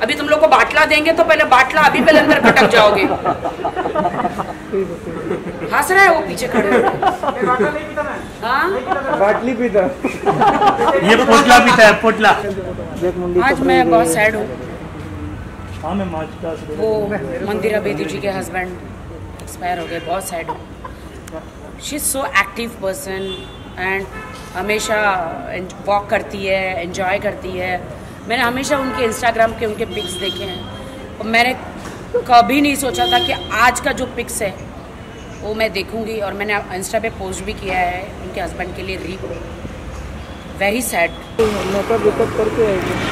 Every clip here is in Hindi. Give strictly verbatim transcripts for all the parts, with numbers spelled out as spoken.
बाटली पीता ये पोटला पीता है, पोटला। आज मैं बहुत सैड हूँ। वो मंदिरा बेदी जी के हस्बैंड एक्सपायर हो गए, बहुत सैड हूँ। She is so active person and हमेशा वॉक करती है, एंजॉय करती है। मैंने हमेशा उनके इंस्टाग्राम के उनके पिक्स देखे हैं और मैंने कभी नहीं सोचा था कि आज का जो पिक्स है वो मैं देखूंगी। और मैंने इंस्टा पे पोस्ट भी किया है उनके हस्बैंड के लिए, री वेरी सैड। मेकअप वेकअप करके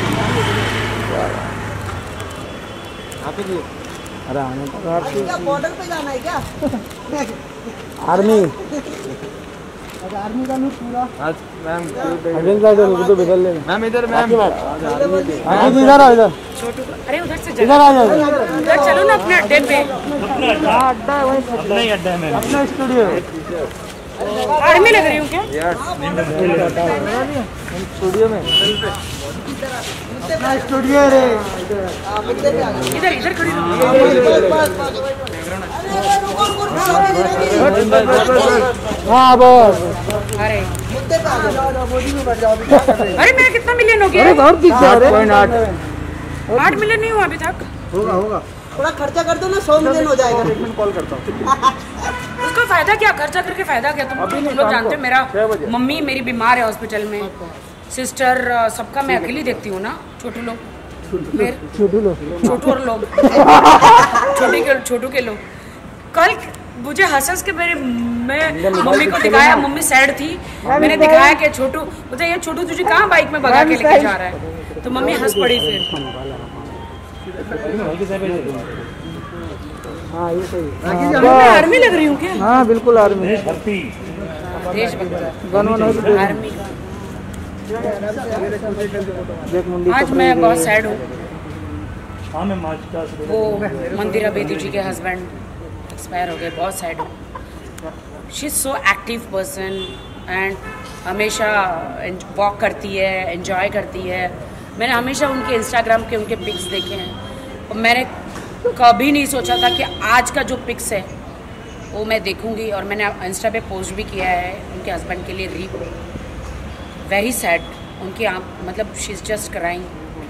अरे आने बॉर्डर पे जाना है क्या? आर्मी आर्मी का लुक पूरा। आज मैम अगेन साइड है तो बदल ले मैम। इधर मैम आगे इधर आ, इधर छोटू। अरे उधर से इधर आ जाओ, उधर चलो ना अपने अड्डे पे। अड्डा है वहीं, अपना ही अड्डा है मैम, अपना स्टूडियो। आर्मी लग रही हूँ क्या? स्टूडियो में अपना स्टूडियो है रे। इधर इधर खड़ी रहो। हाँ बस। अरे अरे मेरा कितना मिलियन हो गया? और पीछे आ रहे आठ मिलियन नहीं हुआ अभी तक। होगा होगा थोड़ा खर्चा कर दो ना, सौ मिलियन हो जाएगा। ट्रीटमेंट कॉल करता हूँ। उसका फायदा क्या, खर्चा करके फायदा क्या? तुम तुम लोग जानते हो मेरा मम्मी मेरी बीमार है हॉस्पिटल में, सिस्टर सबका मैं अकेली देखती हूँ ना। छोटू लोग छोटू लोग छोटू और लोग छोटे के छोटू के लोग कल मुझे हंस हंस के मेरे मैं मम्मी को दिखाया, मम्मी सैड थी, मैंने दिखाया कि छोटू मुझे ये छोटू तुझे कहाँ बाइक में भगा के लेके जा रहा है, तो मम्मी हंस पड़ी फिर। हाँ ये सही मैं आर्मी लग रही हूँ क्या? हाँ बिल्कुल आर्मी। देशभक्त आर्मी का। आज मैं बहुत सैड हूँ। वो मंदिरा बेदी जी के हस्बैंड एक्सपायर हो गए, बहुत सैड हूँ। She is so active person and हमेशा वॉक करती है, एंजॉय करती है। मैंने हमेशा उनके इंस्टाग्राम के उनके पिक्स देखे हैं और मैंने कभी नहीं सोचा था कि आज का जो पिक्स है वो मैं देखूंगी। और मैंने इंस्टा पे पोस्ट भी किया है उनके हस्बैंड के लिए, री वेरी सैड। उनकी आँख मतलब she is just crying.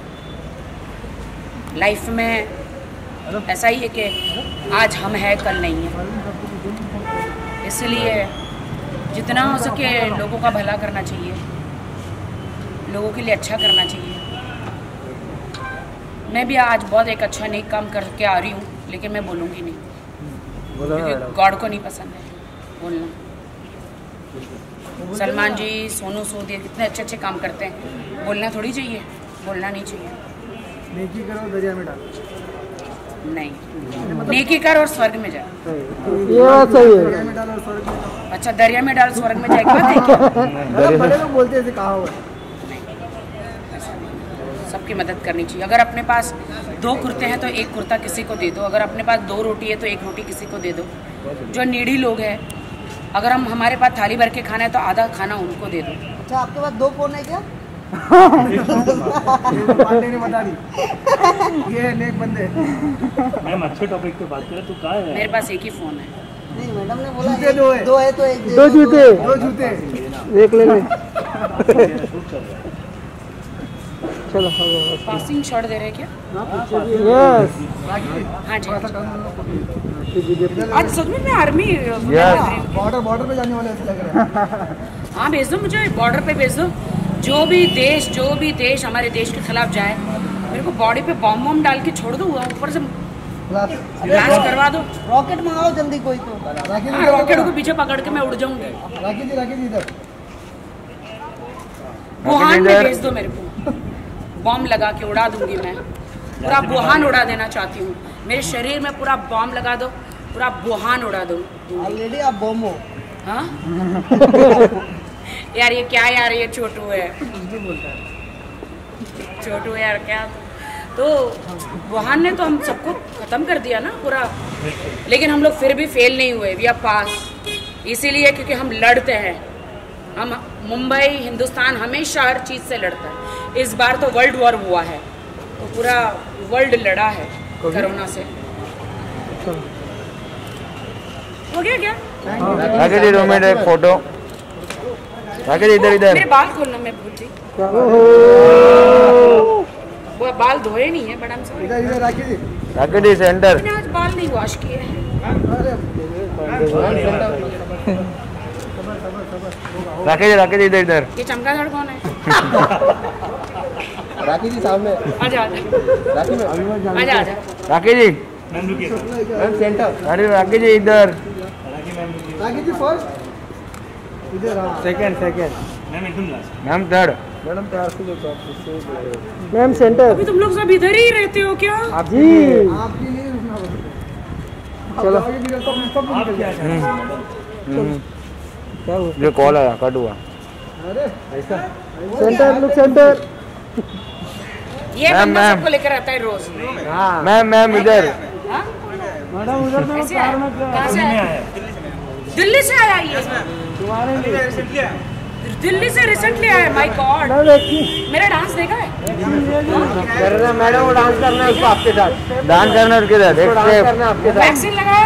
Life में ऐसा ही है कि आज हम हैं कल नहीं है, इसलिए जितना हो सके लोगों का भला करना चाहिए, लोगों के लिए अच्छा करना चाहिए। मैं भी आज बहुत एक अच्छा नेक काम करके आ रही हूँ, लेकिन मैं बोलूँगी नहीं क्योंकि गॉड को नहीं पसंद है बोलना। सलमान जी, सोनू सूद ये कितने अच्छे अच्छे काम करते हैं, बोलना थोड़ी चाहिए, बोलना नहीं चाहिए। नेकी करो दरिया में डालो। नहीं, नेकी कर और स्वर्ग में जा। ये बात सही है। अच्छा दरिया में डाल स्वर्ग में जाएगा देखिए। बड़े लोग बोलते हैं कहा हुआ। सबकी मदद करनी चाहिए। अगर अपने पास दो कुर्ते हैं तो एक कुर्ता किसी को दे दो, अगर अपने पास दो रोटी है तो एक रोटी किसी को दे दो। जो नीडी लोग हैं, अगर हम हमारे पास थाली भर के खाना है तो आधा खाना उनको दे दो। अच्छा आपके पास दो फोन है क्या? पांडे ने बता दी ये नेक बंदे। मैम अच्छे टॉपिक पे बात करें तो कहाँ है? मेरे पास एक ही फोन है। नहीं मैडम ने बोला जूते दो है। दो है तो एक दो जूते दो जूते एक ले ले। चलो पासिंग शॉट दे रहे हैं क्या? यस हाँ जी। आज सच में मैं आर्मी बॉर्डर बॉर्डर पे जाने वाले ऐसे लग रहे हैं। हाँ भेज दो मुझे, बॉर्डर पे भेज दो। जो भी देश जो भी देश हमारे देश के खिलाफ जाए, मेरे को बॉडी पे बॉम्ब बॉम्ब डाल के छोड़ दो, ऊपर से ब्लास्ट करवा दो। रॉकेट मंगाओ जल्दी कोई तो। हाँ, रॉकेट को पीछे पकड़ के मैं उड़ जाऊंगी। राखी जी राखी जी इधर वुहान में भेज दो मेरे को, बॉम्ब लगा के उड़ा दूंगी मैं। पूरा वुहान उड़ा देना चाहती हूँ, मेरे शरीर में पूरा बॉम्ब लगा दो, पूरा वुहान उड़ा दो। ऑलरेडी आप बॉम्ब हो। हाँ यार ये क्या यार, ये छोटू है, छोटू यार क्या। तो वुहान ने तो हम सबको खत्म कर दिया ना पूरा, लेकिन हम लोग फिर भी फेल नहीं हुए, वी आर पास। इसीलिए क्योंकि हम लड़ते हैं। हम मुंबई हिंदुस्तान हमेशा हर चीज़ से लड़ता है। इस बार तो वर्ल्ड वॉर हुआ है, तो पूरा वर्ल्ड लड़ा है कोरोना से। हो गया क्या? राकेश जी दो मिनट एक फोटो। राकेश जी इधर इधर। मेरे बाल खोलना मैं भूल गई। वो बाल धोए नहीं है बड़ा हमसे। इधर इधर राकेश जी। राकेश जी सेंटर। मैंने आज बाल नहीं वॉश किए हैं। राकेश जी राकेश जी इधर इधर। ये चमगादड़ कौन है? राकेश जी सामने। आजा आजा राकेश आजा आजा। राकेश जी मैम रुकिए। Ma'am centre. अरे राकेश जी इधर। राकेश जी फर्स्ट इधर। हाँ सेकंड सेकंड। मैम एकदम लास्ट। Ma'am third. मैडम तैयार से जो मैम सेंटर। अभी तुम लोग सब इधर ही रहते हो क्या? आप जी आपके लिए रुकना पड़ेगा। चलो। आप क्या चाहते हैं? क्या हुआ? जो कॉल आया कट हुआ। अरे ऐसा सेंटर लुक सेंटर। ये मैम, बंदा मैम। सबको लेकर आता है रोज। मैम मैम इधर। हाँ? मैडम उधर ऐसे आया? कहाँ से नहीं आया? आया। दिल्ली से आया ये। तुम्हारे लिए दिल्ली से रिसेंटली आया। My God. मेरा डांस देखा है? करना मैडम वो डांस करना है उसको आपके साथ। डांस करना उसके साथ। एक स्टेप करना आपके साथ। वैक्सीन लगाया?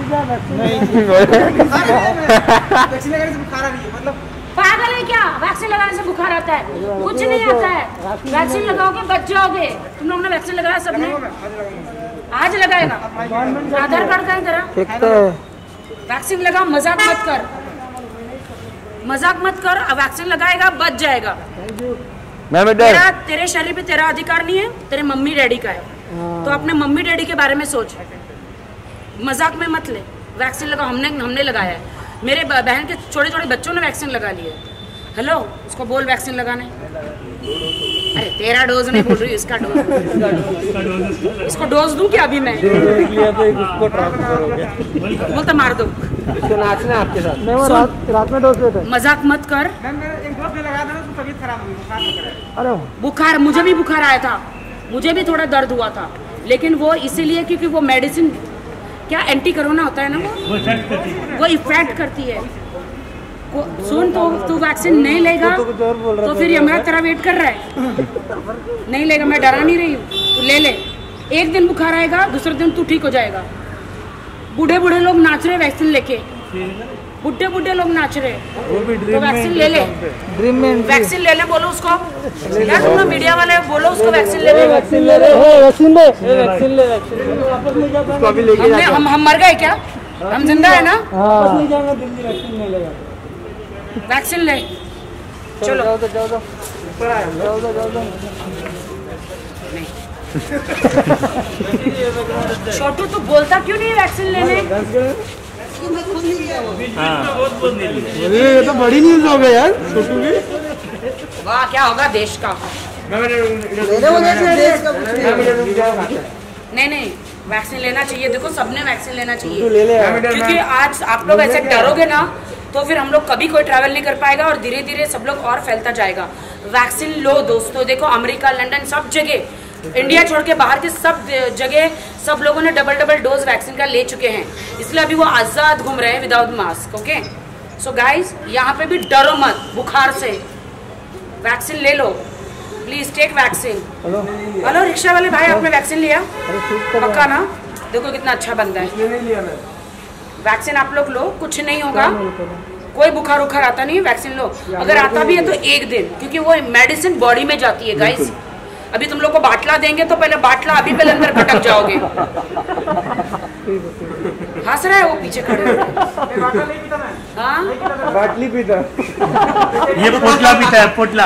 वैक्सीन लगाने से बुखार आ रही है मतलब। पागल है क्या? वैक्सीन लगाने से बुखार आता है? कुछ नहीं आता है। वैक्सीन लगाओगे बच जाओगे। तुम लोगों ने वैक्सीन लगाया सबने? आज लगाएगा। आधार कार्ड कहाँ तेरा? वैक्सीन लगा, मजाक मत कर, मजाक मत कर। वैक्सीन लगाएगा बच जाएगा। मैम इधर। तेरा तेरे शरीर पे तेरा अधिकार नहीं है, तेरे मम्मी डैडी का है। तो अपने मम्मी डैडी के बारे में सोच, मजाक में मत ले। वैक्सीन लगा, हमने हमने लगाया है। मेरे ब- बहन के छोटे छोटे बच्चों ने वैक्सीन लगा लिया है। हेलो, उसको बोल वैक्सीन लगाने। अरे तेरा डोज नहीं बोल रही, इसका डोज। इसको डोज दूं क्या अभी मैं? उसको ट्रांसफर हो गया। बोलता मार दो। उसको नाचना आपके साथ। मैं वो रात रात में डोज देता है। मजाक मत कर। मैम मेरा एक डोज लगा देना तो तबीयत खराब हुई बुखार लग रहा है। अरे बुखार, मुझे भी बुखार आया था, मुझे भी थोड़ा दर्द हुआ था, लेकिन वो इसीलिए क्योंकि वो मेडिसिन क्या एंटी कोरोना होता है ना, वो वो इफेक्ट करती है। वो इफेक्ट करती है। को, सुन तो तू वैक्सीन नहीं लेगा तो कुछ और बोल रहा तो था। फिर ये मेरा तेरा वेट कर रहा है। नहीं लेगा, मैं डरा नहीं रही हूँ, तू ले ले। एक दिन बुखार आएगा, दूसरे दिन तू ठीक हो जाएगा। बूढ़े बूढ़े लोग नाच रहे वैक्सीन लेके, बुढ़े बुढ़े लोग नाच रहे, वो भी तो ड्रीम में वैक्सीन ले ले। ड्रीम में वैक्सीन ले ले, बोलो उसको। यार तुम लोग मीडिया वाले बोलो उसको वैक्सीन ले ले। वैक्सीन ले ले वैक्सीन ले वैक्सीन ले वैक्सीन वापस नहीं जाता। उसको अभी लेके हमने जाते हम हम मर गए क्या? हम जिंदा है ना? वापस नहीं जाएंगे दिल्ली। वैक्सीन ले लेगा। वैक्सीन ले चलो। जाओ तो जाओ तो ऊपर आ जाओ तो जाओ तो। छोटू तू बोलता क्यों नहीं है वैक्सीन लेने? ये मैं खुद नहीं गया वो। अरे ये तो बड़ी न्यूज़ हो गई यार छोटू की। वाह, क्या होगा देश का। मेरे वजह से देश का कुछ नहीं है। नहीं नहीं, वैक्सीन लेना चाहिए। देखो सबने वैक्सीन लेना तू चाहिए, ले ले यार। क्योंकि आज आप लोग ऐसे डरोगे ना तो फिर हम लोग कभी कोई ट्रैवल नहीं कर पाएगा और धीरे धीरे सब लोग और फैलता जाएगा। वैक्सीन लो दोस्तों। देखो अमेरिका, लंदन, सब जगह, इंडिया छोड़ के बाहर के सब जगह सब लोगों ने डबल डबल डोज वैक्सीन का ले चुके हैं, इसलिए अभी वो आज़ाद घूम रहे हैं without mask. Okay, so guys यहाँ पे भी डरो मत बुखार से। वैक्सीन ले लो please, take vaccine. Hello hello rickshaw वाले भाई, आपने वैक्सीन लिया? अरे ठीक तो पक्का ना? देखो कितना अच्छा बंदा है। नहीं लिया मैं। वैक्सीन आप लोग लो, कुछ नहीं होगा, कोई बुखार उखार आता नहीं है। वैक्सीन लो, अगर आता भी है तो एक दिन, क्योंकि वो मेडिसिन बॉडी में जाती है गाइस। अभी तुम लोग को बाटला देंगे तो पहले बाटला अभी पहले अंदर भटक जाओगे। हंस रहा है वो पीछे खड़े होकर। हाँ बाटली पीता। ये पोटला पीता है, पोटला।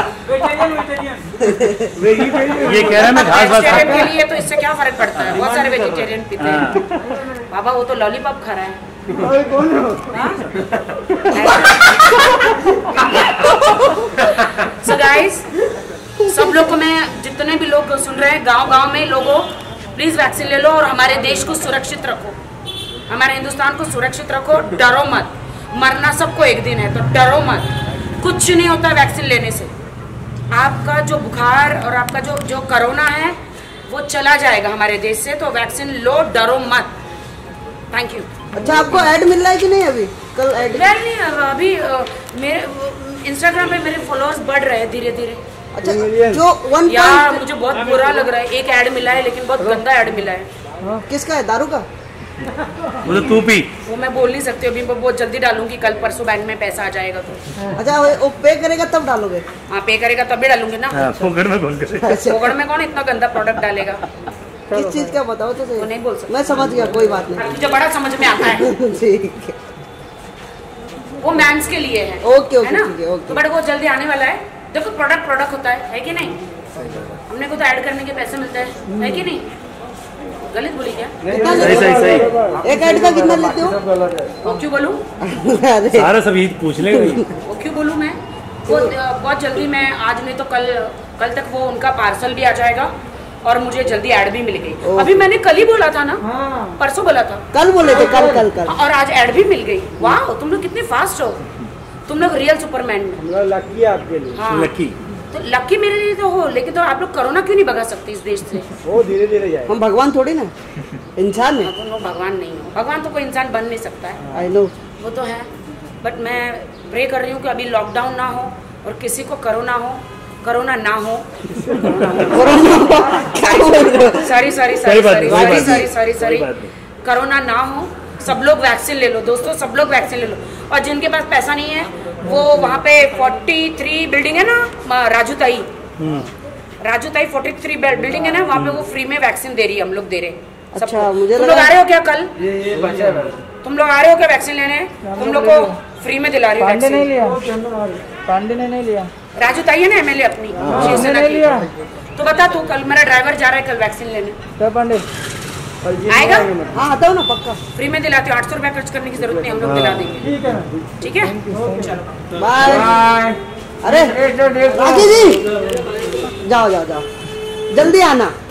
ये कह रहा है मैं घास घास वेजिटेरियन खाता के लिए तो इससे क्या फर्क पड़ता है? बहुत सारे वेजिटेरियन पीते हैं। बाबा वो तो लॉलीपॉप खा रहा है। अरे कौन है वो? सो गाइस, सब लोग को मैं, जितने भी लोग सुन रहे हैं गांव गांव में, लोगों प्लीज वैक्सीन ले लो और हमारे देश को सुरक्षित रखो, हमारे हिंदुस्तान को सुरक्षित रखो। डरो मत, मरना सबको एक दिन है, तो डरो मत, कुछ नहीं होता वैक्सीन लेने से। आपका जो बुखार और आपका जो जो कोरोना है वो चला जाएगा हमारे देश से, तो वैक्सीन लो, डरो मत। Thank you. अच्छा आपको ऐड मिल रहा है कि नहीं अभी? कल ऐड वेल नहीं, अभी अ, मेरे इंस्टाग्राम पे मेरे फॉलोअर्स बढ़ रहे हैं धीरे धीरे। अच्छा जो वन यार मुझे बहुत बुरा लग रहा है, एक ऐड मिला है लेकिन बहुत गंदा ऐड मिला है। किसका है? दारू का? वो तो तू पी। वो मैं बोल नहीं सकती अभी, मैं बहुत जल्दी डालूंगी, कल परसों बैंक में पैसा आ जाएगा तो। अच्छा वो पे करेगा तब डालोगे? हाँ पे करेगा तभी डालूंगी ना। पोकर में कौन करे? पोकड़ में कौन इतना गंदा प्रोडक्ट डालेगा? किस चीज का बताओ तो वो सही। नहीं बोल सकता। मैं समझ गया, कोई बात नहीं। मुझे बड़ा समझ में आता है। ठीक है, वो मैंस के लिए है। ओके ओके है ना? ठीक है ओके। तो बट वो जल्दी आने वाला है। देखो प्रोडक्ट प्रोडक्ट होता है, है कि नहीं? हमने को तो ऐड करने के पैसे मिलते हैं, है कि नहीं? गलत बोली क्या? कितना सही लेते सही सही। हो? एक ऐड का कितना लेते हो? वो क्यों बोलूँ? अरे सारा सभी पूछ ले। वो क्यों बोलूँ मैं? वो अ, बहुत जल्दी, मैं आज नहीं तो कल कल तक वो उनका पार्सल भी आ जाएगा और मुझे जल्दी ऐड भी मिल गई। अभी मैंने कल ही बोला था ना, परसों बोला था, कल बोले थे, कल कल कल और आज ऐड भी मिल गई। वाह तुम लोग कितने फास्ट हो, तुम लोग रियल सुपरमैन। लकी आपके लिए। हाँ लकी। तो लकी मेरे लिए तो हो, लेकिन तो आप लोग कोरोना क्यों नहीं भगा सकते इस देश से? वो धीरे धीरे जाए। हम भगवान थोड़ी ना, इंसान है। तुम लोग भगवान नहीं हो, भगवान तो कोई इंसान बन नहीं सकता है, आई नो। वो तो है। बट मैं प्रे कर रही हूँ कि अभी लॉकडाउन ना हो और किसी को कोरोना हो, कोरोना ना हो। सॉरी सॉरी कोई सॉरी बात सॉरी नहीं, कोई सॉरी बात सॉरी नहीं, सॉरी कोई सॉरी बात नहीं। कोरोना ना हो, सब लोग वैक्सीन ले लो दोस्तों, सब लोग वैक्सीन ले लो। और जिनके पास पैसा नहीं है वो वहाँ पे तैंतालीस बिल्डिंग है ना, राजू ताई, राजू ताई तैंतालीस बिल्डिंग है ना, वहाँ पे वो फ्री में वैक्सीन दे रही है, हम लोग दे रहे हैं सबको। अच्छा, मुझे तुम लोग लगा- आ रहे हो क्या कल? ये ये बचा है। तुम लोग आ रहे हो क्या वैक्सीन लेने? तुम लोग को फ्री में दिला रही हूँ पांडे नहीं वैक्सीन। लिया, पांडे ने नहीं लिया। राजू ताई है ना एमएलए अपनी शिवसेना नहीं की। लिया। तो बता तू, कल मेरा ड्राइवर जा रहा है कल वैक्सीन लेने, क्या पांडे? आएगा? हाँ आता हूँ ना पक्का। फ्री में दिलाते हो, आठ सौ रुपया खर्च करने की जरूरत नहीं, हम लोग दिला देंगे। ठीक है ना। ठीक है चलो। बाय। बाय। अरे एक डेढ़ राजी जी, जाओ जाओ जाओ, जल्दी आना।